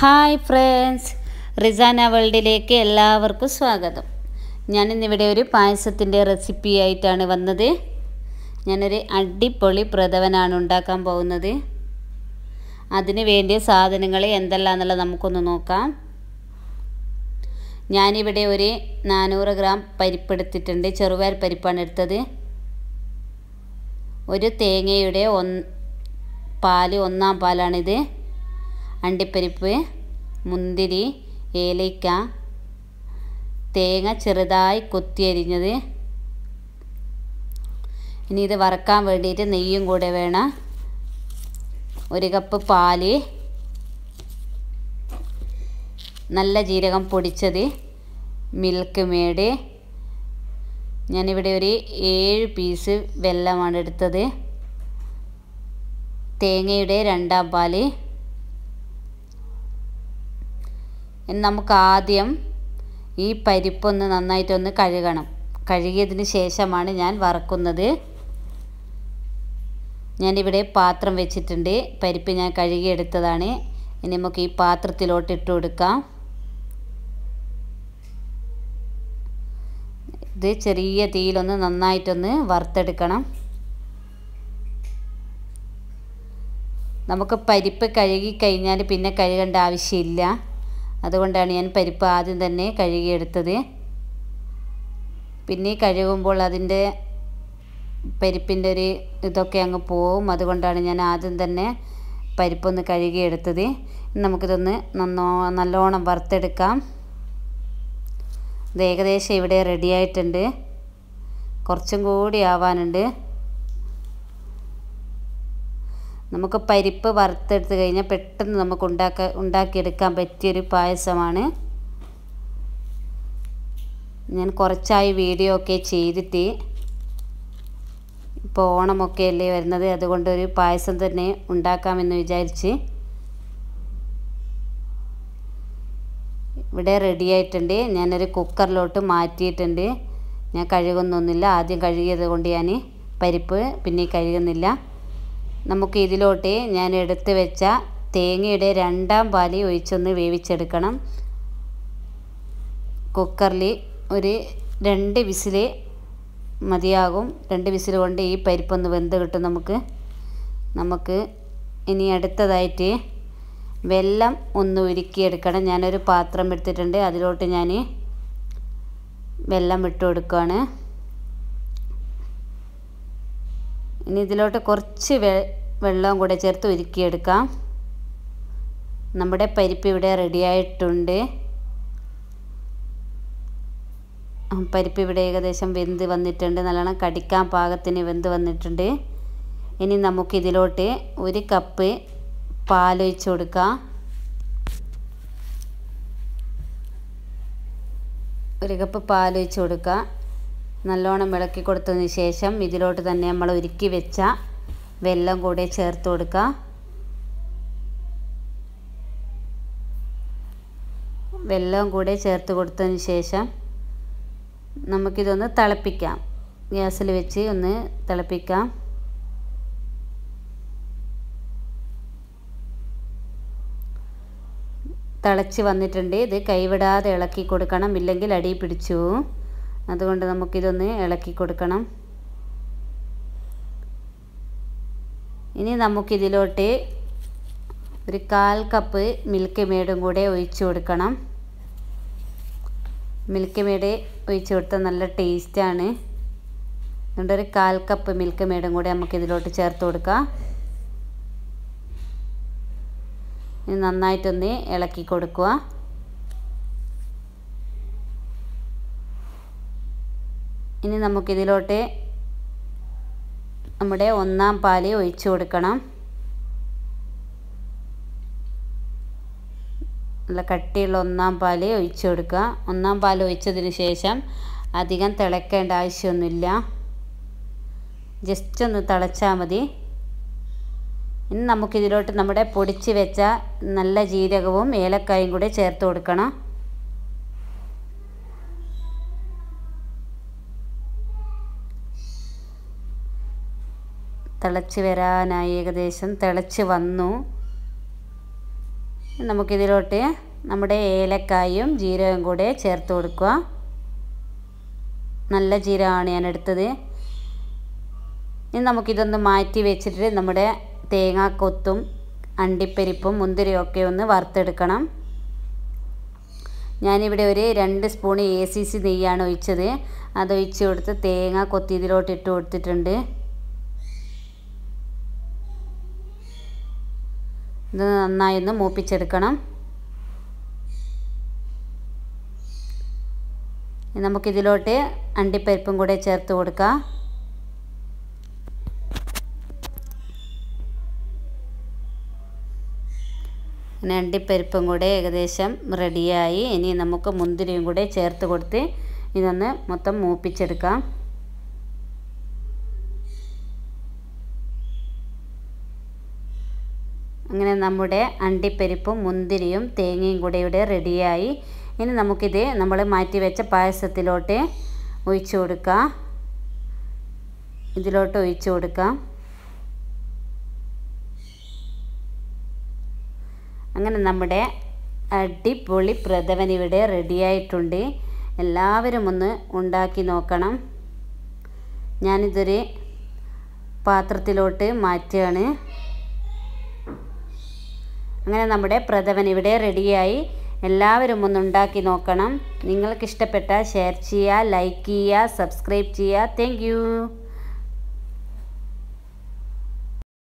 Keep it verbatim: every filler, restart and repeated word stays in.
Hi friends, Rizana വേൾഡിലേക്ക് എല്ലാവർക്കും സ്വാഗതം. ഞാനിന്നിവിടെ ഒരു പായസത്തിൻ്റെ റെസിപ്പി ആയിട്ടാണ് വന്നത്. ഞാനൊരു അടിപൊളി പ്രഥമനാണ് ഉണ്ടാക്കാൻ പോകുന്നത്. അതിന് വേണ്ടിയ സാധനങ്ങൾ എന്തെല്ലാമെന്നുള്ളത് നമുക്കൊന്ന് നോക്കാം. ഞാനിവിടെ ഒരു നാനൂറ് ഗ്രാം പരിപ്പെടുത്തിട്ടുണ്ട്. ചെറുപയർ പരിപ്പാണ് എടുത്തത്. ഒരു തേങ്ങയുടെ ഒന്ന് പാല് ഒന്നാം പാലാണിത്. അണ്ടിപ്പരിപ്പ്, മുന്തിരി, ഏലക്ക, തേങ്ങ ചെറുതായി കൊത്തിയരിഞ്ഞത്. ഇനി ഇത് വറക്കാൻ വേണ്ടിയിട്ട് നെയ്യും കൂടെ വേണം. ഒരു കപ്പ് പാല്, നല്ല ജീരകം പൊടിച്ചത്, മിൽക്ക് മേഡ്. ഞാനിവിടെ ഒരു ഏഴ് പീസ് വെല്ലമാണ് എടുത്തത്. തേങ്ങയുടെ രണ്ടാം പാല്. നമുക്ക് ആദ്യം ഈ പരിപ്പൊന്ന് നന്നായിട്ടൊന്ന് കഴുകണം. കഴുകിയതിന് ശേഷമാണ് ഞാൻ വറക്കുന്നത്. ഞാനിവിടെ പാത്രം വെച്ചിട്ടുണ്ട്. പരിപ്പ് ഞാൻ കഴുകിയെടുത്തതാണ്. ഇനി നമുക്ക് ഈ പാത്രത്തിലോട്ട് ഇട്ട് കൊടുക്കാം. ഇത് ചെറിയ തീയിലൊന്ന് നന്നായിട്ടൊന്ന് വറുത്തെടുക്കണം. നമുക്ക് പരിപ്പ് കഴുകി കഴിഞ്ഞാൽ പിന്നെ കഴുകേണ്ട ആവശ്യമില്ല. അതുകൊണ്ടാണ് ഞാൻ പരിപ്പ് ആദ്യം തന്നെ കഴുകിയെടുത്തത്. പിന്നെ കഴുകുമ്പോൾ അതിൻ്റെ പരിപ്പിൻ്റെ ഒരു ഇതൊക്കെ അങ്ങ് പോവും. അതുകൊണ്ടാണ് ഞാൻ ആദ്യം തന്നെ പരിപ്പൊന്ന് കഴുകിയെടുത്തത്. നമുക്കിതൊന്ന് നന്നോ നല്ലോണം വറുത്തെടുക്കാം. ഇത് ഏകദേശം ഇവിടെ റെഡി ആയിട്ടുണ്ട്. കുറച്ചും കൂടി ആവാനുണ്ട്. നമുക്ക് പരിപ്പ് വറുത്തെടുത്ത് കഴിഞ്ഞാൽ പെട്ടെന്ന് നമുക്ക് ഉണ്ടാക്ക ഉണ്ടാക്കിയെടുക്കാൻ പറ്റിയൊരു പായസമാണ്. ഞാൻ കുറച്ചായി വീഡിയോ ഒക്കെ ചെയ്തിട്ട്. ഇപ്പോൾ ഓണമൊക്കെ അല്ലേ വരുന്നത്, അതുകൊണ്ടൊരു പായസം തന്നെ ഉണ്ടാക്കാമെന്ന് വിചാരിച്ച്. ഇവിടെ റെഡി ആയിട്ടുണ്ട്. ഞാനൊരു കുക്കറിലോട്ട് മാറ്റിയിട്ടുണ്ട്. ഞാൻ കഴുകുന്നൊന്നുമില്ല. ആദ്യം കഴുകിയത് കൊണ്ട് ഞാൻ പരിപ്പ് പിന്നെ കഴുകുന്നില്ല. നമുക്ക് ഇതിലോട്ട് ഞാൻ എടുത്ത് വെച്ച തേങ്ങയുടെ രണ്ടാം പാല് ഒഴിച്ചൊന്ന് വേവിച്ചെടുക്കണം. കുക്കറിൽ ഒരു രണ്ട് വിസിൽ മതിയാകും. രണ്ട് വിസിൽ കൊണ്ട് ഈ പരിപ്പൊന്ന് വെന്ത് കിട്ടും നമുക്ക്. നമുക്ക് ഇനി അടുത്തതായിട്ട് വെള്ളം ഒന്ന് ഉരുക്കിയെടുക്കണം. ഞാനൊരു പാത്രം എടുത്തിട്ടുണ്ട്. അതിലോട്ട് ഞാൻ വെള്ളം ഇട്ട് കൊടുക്കുകയാണ്. ഇനി ഇതിലോട്ട് കുറച്ച് വെ വെള്ളം കൂടെ ചേർത്ത് ഉരുക്കിയെടുക്കാം. നമ്മുടെ പരിപ്പ് ഇവിടെ റെഡി ആയിട്ടുണ്ട്. പരിപ്പ് ഇവിടെ ഏകദേശം വെന്ത് വന്നിട്ടുണ്ട്. നല്ലോണം കടിക്കാൻ പാകത്തിന് വെന്ത് വന്നിട്ടുണ്ട്. ഇനി നമുക്കിതിലോട്ട് ഒരു കപ്പ് പാലൊഴിച്ച് കൊടുക്കാം. ഒരു കപ്പ് പാലൊഴിച്ച് കൊടുക്കുക. നല്ലോണം ഇളക്കി കൊടുത്തതിന് ശേഷം ഇതിലോട്ട് തന്നെ നമ്മൾ ഉരുക്കി വെച്ച വെള്ളം കൂടെ ചേർത്ത് കൊടുക്കുക. വെള്ളം കൂടെ ചേർത്ത് കൊടുത്തതിന് ശേഷം നമുക്കിതൊന്ന് തിളപ്പിക്കാം. ഗ്യാസിൽ വെച്ച് ഒന്ന് തിളപ്പിക്കാം. തിളച്ച് വന്നിട്ടുണ്ട്. ഇത് കൈവിടാതെ ഇളക്കി കൊടുക്കണം, ഇല്ലെങ്കിൽ അടി പിടിച്ചു. അതുകൊണ്ട് നമുക്കിതൊന്ന് ഇളക്കി കൊടുക്കണം. ഇനി നമുക്കിതിലോട്ട് ഒരു കാൽ കപ്പ് മിൽക്ക് മേഡും കൂടെ ഒഴിച്ചു കൊടുക്കണം. മിൽക്ക് മേഡ് ഒഴിച്ച് കൊടുത്താൽ നല്ല ടേസ്റ്റാണ്. അതുകൊണ്ട് ഒരു കാൽ കപ്പ് മിൽക്ക് മേഡും കൂടെ നമുക്കിതിലോട്ട് ചേർത്ത് കൊടുക്കാം. ഇനി നന്നായിട്ടൊന്ന് ഇളക്കി കൊടുക്കുക. ഇനി നമുക്കിതിലോട്ട് നമ്മുടെ ഒന്നാം പാല് ഒഴിച്ചു കൊടുക്കണം. നല്ല കട്ടിയുള്ള ഒന്നാം പാല് ഒഴിച്ചു കൊടുക്കുക. ഒന്നാം പാൽ ഒഴിച്ചതിന് ശേഷം അധികം തിളക്കേണ്ട ആവശ്യമൊന്നുമില്ല. ജസ്റ്റ് ഒന്ന് തിളച്ചാൽ മതി. ഇനി നമുക്കിതിലോട്ട് നമ്മുടെ പൊടിച്ച് വെച്ച നല്ല ജീരകവും ഏലക്കായും കൂടെ ചേർത്ത് കൊടുക്കണം. തിളച്ച് വരാനായി ഏകദേശം തിളച്ച് വന്നു. നമുക്കിതിലോട്ട് നമ്മുടെ ഏലക്കായും ജീരകവും കൂടെ ചേർത്ത് കൊടുക്കുക. നല്ല ജീരകമാണ് ഞാൻ എടുത്തത്. ഇനി നമുക്കിതൊന്ന് മാറ്റി വെച്ചിട്ട് നമ്മുടെ തേങ്ങാക്കൊത്തും അണ്ടിപ്പരിപ്പും മുന്തിരിയും ഒക്കെ ഒന്ന് വറുത്തെടുക്കണം. ഞാനിവിടെ ഒരു രണ്ട് സ്പൂൺ എ സി സി നെയ്യാണ് ഒഴിച്ചത്. അതൊഴിച്ച് കൊടുത്ത് തേങ്ങ കൊത്തി ഇതിലോട്ട് ഇട്ട് കൊടുത്തിട്ടുണ്ട്. ഇത് നന്നായി ഒന്ന് മൂപ്പിച്ചെടുക്കണം. നമുക്കിതിലോട്ട് അണ്ടിപ്പരിപ്പും കൂടെ ചേർത്ത് കൊടുക്കാം. പിന്നെ അണ്ടിപ്പരിപ്പും കൂടെ ഏകദേശം റെഡിയായി. ഇനി നമുക്ക് മുന്തിരിയും കൂടെ ചേർത്ത് കൊടുത്ത് ഇതൊന്ന് മൊത്തം മൂപ്പിച്ചെടുക്കാം. അങ്ങനെ നമ്മുടെ അണ്ടിപ്പരിപ്പും മുന്തിരിയും തേങ്ങയും കൂടെ ഇവിടെ റെഡിയായി. ഇനി നമുക്കിത് നമ്മൾ മാറ്റി വെച്ച പായസത്തിലോട്ട് ഒഴിച്ചു കൊടുക്കാം. ഇതിലോട്ട് ഒഴിച്ചു കൊടുക്കാം. അങ്ങനെ നമ്മുടെ അടിപൊളി പ്രഥമൻ ഇവിടെ റെഡിയായിട്ടുണ്ട്. എല്ലാവരും ഒന്ന് ഉണ്ടാക്കി നോക്കണം. ഞാനിതൊരു പാത്രത്തിലോട്ട് മാറ്റുകയാണ്. അങ്ങനെ നമ്മുടെ പ്രഥമൻ ഇവിടെ റെഡിയായി. എല്ലാവരും ഒന്ന് ഉണ്ടാക്കി നോക്കണം. നിങ്ങൾക്ക് ഇഷ്ടപ്പെട്ടാൽ ഷെയർ ചെയ്യുക, ലൈക്ക് ചെയ്യുക, സബ്സ്ക്രൈബ് ചെയ്യുക. Thank U.